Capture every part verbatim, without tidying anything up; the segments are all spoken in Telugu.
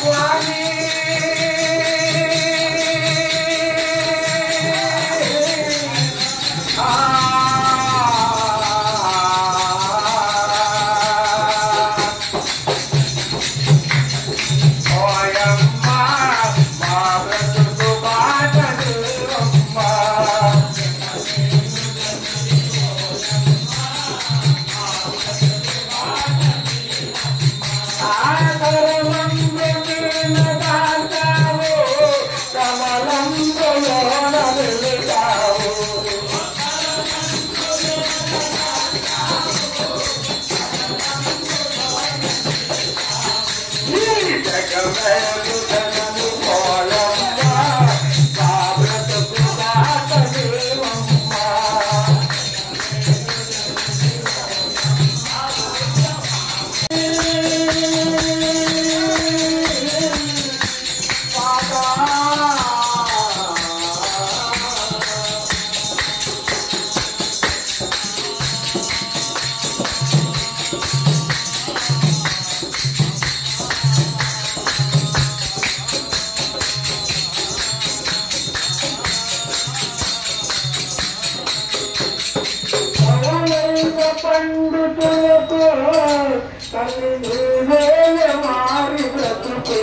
పండుతులకు తల్లి మారి బ్రతుకు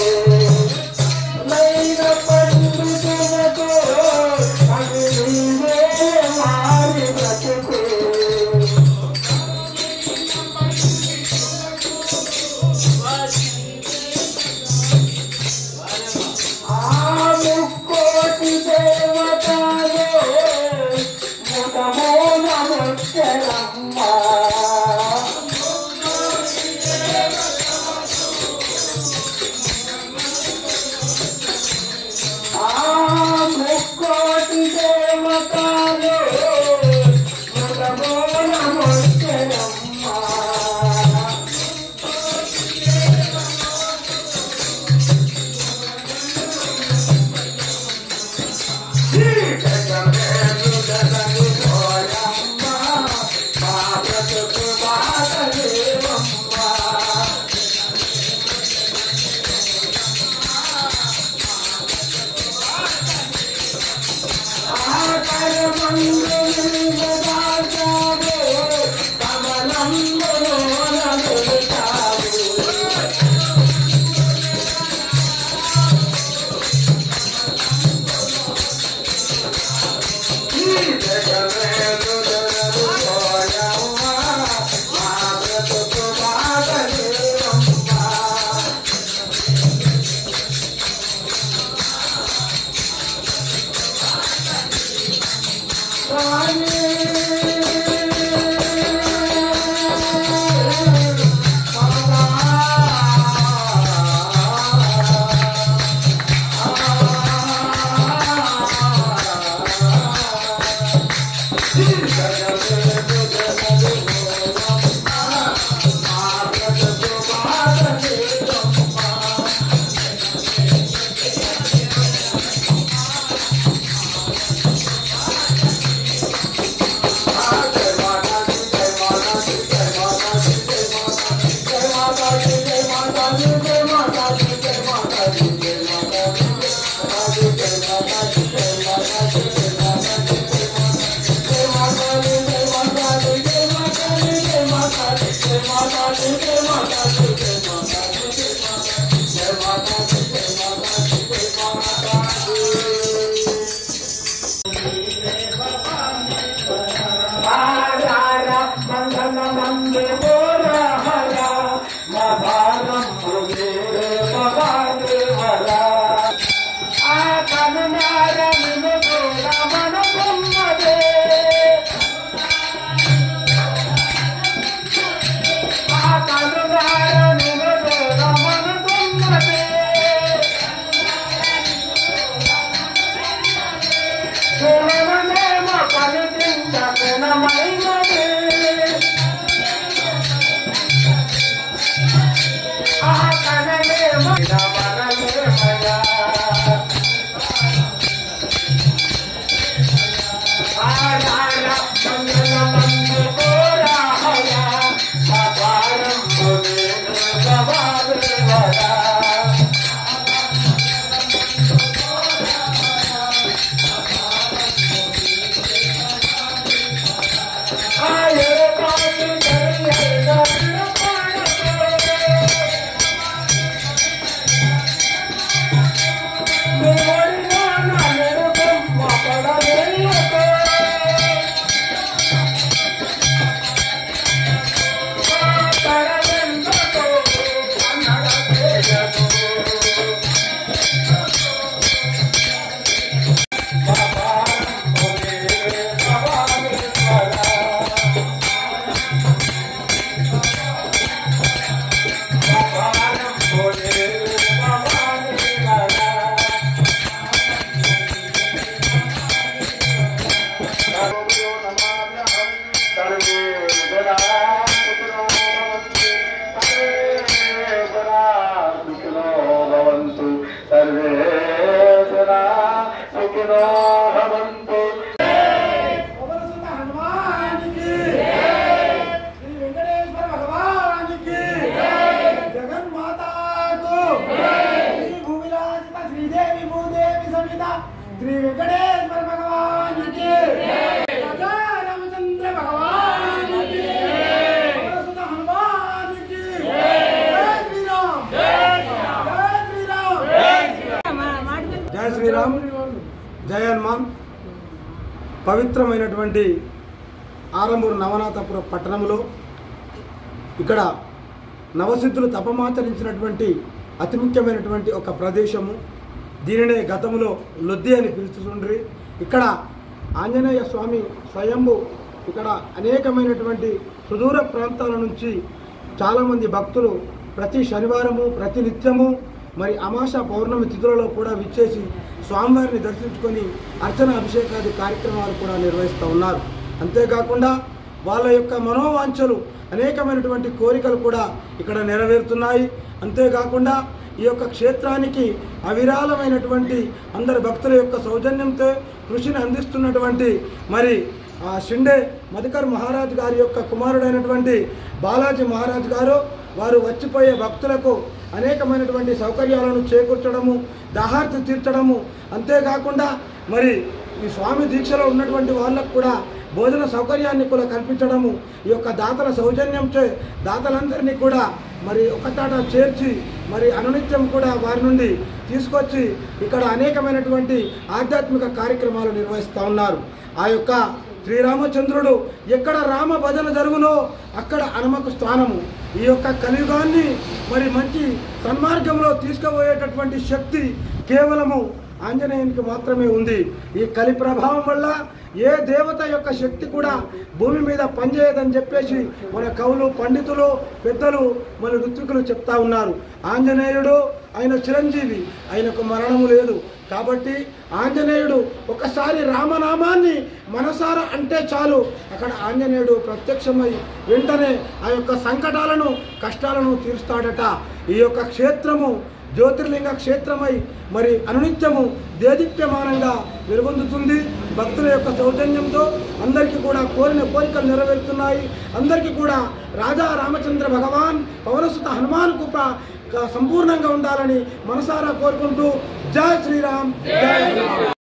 నైన పండుతులకు తల్లి మారి బ్రతుకు ఆ ముక్కోటి దేవతలు ముఖమోన ముచ్చరమ్మ सुखिनो भवन्तु। पवनसुत हनुमान की श्री वेंकटेश्वर भगवान की जगन माता को श्री भूमिलासिता श्रीदेवी भूदेवी समेता श्री वेंकटेश्वर भगवान की राजा रामचंद्र भगवान की पवनसुत हनुमान की जय श्री राम जय श्री राम जय श्री राम जय हनुमान। పవిత్రమైనటువంటి ఆరంభూరు నవనాథపురం పట్టణంలో ఇక్కడ నవసిద్ధులు తపమాచరించినటువంటి అతి ముఖ్యమైనటువంటి ఒక ప్రదేశము. దీనినే గతంలో లొద్ది అని పిలుస్తుండ్రి. ఇక్కడ ఆంజనేయ స్వామి స్వయంభు ఇక్కడ అనేకమైనటువంటి సుదూర ప్రాంతాల నుంచి చాలామంది భక్తులు ప్రతి శనివారము ప్రతి నిత్యము మరి అమాస పౌర్ణమి తిథులలో కూడా విచ్చేసి స్వామివారిని దర్శించుకొని అర్చన అభిషేకాది కార్యక్రమాలు కూడా నిర్వహిస్తూ ఉన్నారు. అంతేకాకుండా వాళ్ళ యొక్క మనోవాంఛలు అనేకమైనటువంటి కోరికలు కూడా ఇక్కడ నెరవేరుతున్నాయి. అంతేకాకుండా ఈ యొక్క క్షేత్రానికి అవిరాళమైనటువంటి అందరి భక్తుల యొక్క సౌజన్యంతో కృషిని అందిస్తున్నటువంటి మరి షిండే మధుకర్ మహారాజ్ గారి యొక్క కుమారుడైనటువంటి బాలాజీ మహారాజ్ గారు వారు వచ్చిపోయే భక్తులకు అనేకమైనటువంటి సౌకర్యాలను చేకూర్చడము, దాహార్తి తీర్చడము, అంతేకాకుండా మరి ఈ స్వామి దీక్షలో ఉన్నటువంటి వాళ్ళకు కూడా భోజన సౌకర్యాన్ని కూడా కల్పించడము, ఈ యొక్క దాతల సౌజన్యంతో దాతలందరినీ కూడా మరి ఒకటాట చేర్చి మరి అనునిత్యం కూడా వారి నుండి తీసుకొచ్చి ఇక్కడ అనేకమైనటువంటి ఆధ్యాత్మిక కార్యక్రమాలు నిర్వహిస్తూ ఉన్నారు. ఆ యొక్క శ్రీరామచంద్రుడు ఎక్కడ రామ భజన జరుగునో అక్కడ హనుమకు స్థానము. ఈ యొక్క కలియుగాన్ని మరి మంచి సన్మార్గంలో తీసుకుపోయేటటువంటి శక్తి కేవలము ఆంజనేయునికి మాత్రమే ఉంది. ఈ కలి ప్రభావం వల్ల ఏ దేవత యొక్క శక్తి కూడా భూమి మీద పనిచేయదని చెప్పేసి మన కవులు పండితులు పెద్దలు మన ఋత్వికులు చెప్తా ఉన్నారు. ఆంజనేయుడు ఆయన చిరంజీవి, ఆయనకు మరణము లేదు. కాబట్టి ఆంజనేయుడు ఒకసారి రామనామాన్ని మనసారా అంటే చాలు అక్కడ ఆంజనేయుడు ప్రత్యక్షమై వెంటనే ఆ యొక్క సంకటాలను కష్టాలను తీరుస్తాడట. ఈ యొక్క క్షేత్రము జ్యోతిర్లింగ క్షేత్రమై మరి అనునిత్యము దేదీప్యమానంగా వెలుగొందుతుంది. భక్తుల యొక్క సౌజన్యంతో అందరికీ కూడా కోరిన కోరికలు నెరవేరుతున్నాయి. అందరికీ కూడా రాజా రామచంద్ర భగవాన్ పవనసుత హనుమాన్ కృప సంపూర్ణంగా ఉండాలని మనసారా కోరుకుంటూ జై శ్రీరామ్ జై శ్రీరామ్.